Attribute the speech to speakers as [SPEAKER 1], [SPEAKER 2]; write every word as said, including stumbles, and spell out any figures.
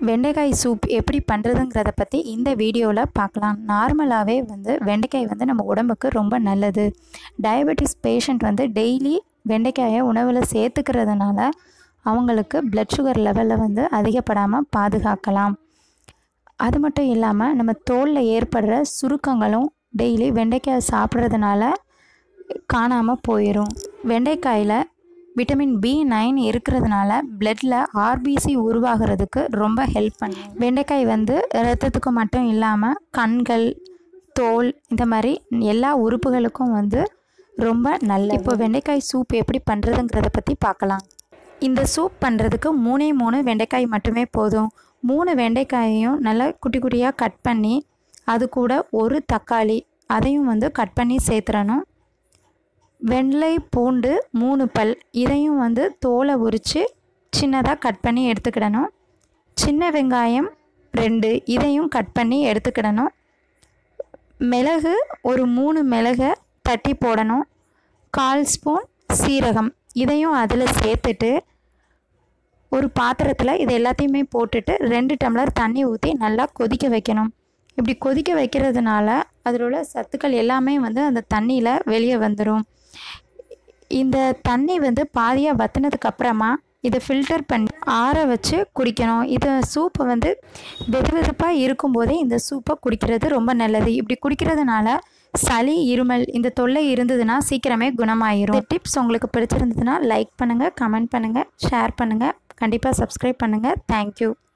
[SPEAKER 1] வெண்டைக்காய் சூப் எப்படி பண்ணுறதுங்கிறத பற்றி இந்த வீடியோவில் பார்க்கலாம். நார்மலாகவே வந்து வெண்டைக்காய் வந்து நம்ம உடம்புக்கு ரொம்ப நல்லது. டயபெட்டிஸ் பேஷண்ட் வந்து டெய்லி வெண்டைக்காயை உணவில் சேர்த்துக்கிறதுனால அவங்களுக்கு பிளட் சுகர் லெவலில் வந்து அதிகப்படாமல் பாதுகாக்கலாம். அது மட்டும் இல்லாமல் நம்ம தோலில் ஏற்படுற சுருக்கங்களும் டெய்லி வெண்டைக்காய் சாப்பிட்றதுனால காணாமல் போயிடும். வெண்டைக்காயில் விட்டமின் பி நைன் இருக்கிறதுனால பிளட்டில் ஆர்பிசி உருவாகிறதுக்கு ரொம்ப ஹெல்ப் பண்ணும். வெண்டைக்காய் வந்து இரத்தத்துக்கு மட்டும் இல்லாமல் கண்கள், தோல், இந்த மாதிரி எல்லா உறுப்புகளுக்கும் வந்து ரொம்ப நல்லது. இப்போ வெண்டைக்காய் சூப் எப்படி பண்ணுறதுங்கிறத பற்றி பார்க்கலாம். இந்த சூப் பண்ணுறதுக்கு மூணே மூணு வெண்டைக்காய் மட்டுமே போதும். மூணு வெண்டைக்காயையும் நல்லா குட்டி குட்டியாக கட் பண்ணி அது கூட ஒரு தக்காளி அதையும் வந்து கட் பண்ணி சேர்த்துறணும். வெள்ளை பூண்டு மூணு பல் இதையும் வந்து தோலை உரித்து சின்னதாக கட் பண்ணி எடுத்துக்கிடணும். சின்ன வெங்காயம் ரெண்டு இதையும் கட் பண்ணி எடுத்துக்கிடணும். மிளகு ஒரு மூணு மிளகை தட்டி போடணும். கால் ஸ்பூன் சீரகம் இதையும் அதில் சேர்த்துட்டு ஒரு பாத்திரத்தில் இது எல்லாத்தையுமே போட்டுட்டு ரெண்டு டம்ளர் தண்ணி ஊற்றி நல்லா கொதிக்க வைக்கணும். இப்படி கொதிக்க வைக்கிறதுனால அதில் உள்ள சத்துக்கள் எல்லாமே வந்து அந்த தண்ணியில் வெளியே வந்துடும். இந்த தண்ணி வந்து பாதியாக வற்றினதுக்கு அப்புறமா இதை ஃபில்டர் பண்ணி ஆற வச்சு குடிக்கணும். இது சூப்பை வந்து வெது வெதுப்பாக இருக்கும்போதே இந்த சூப்பை குடிக்கிறது ரொம்ப நல்லது. இப்படி குடிக்கிறதுனால சளி, இருமல் இந்த தொல்லை இருந்ததுன்னா சீக்கிரமே குணமாயிரும். இந்த டிப்ஸ் உங்களுக்கு பிடிச்சிருந்ததுன்னா லைக் பண்ணுங்கள், கமெண்ட் பண்ணுங்கள், ஷேர் பண்ணுங்கள், கண்டிப்பாக சப்ஸ்கிரைப் பண்ணுங்கள். தேங்க்யூ.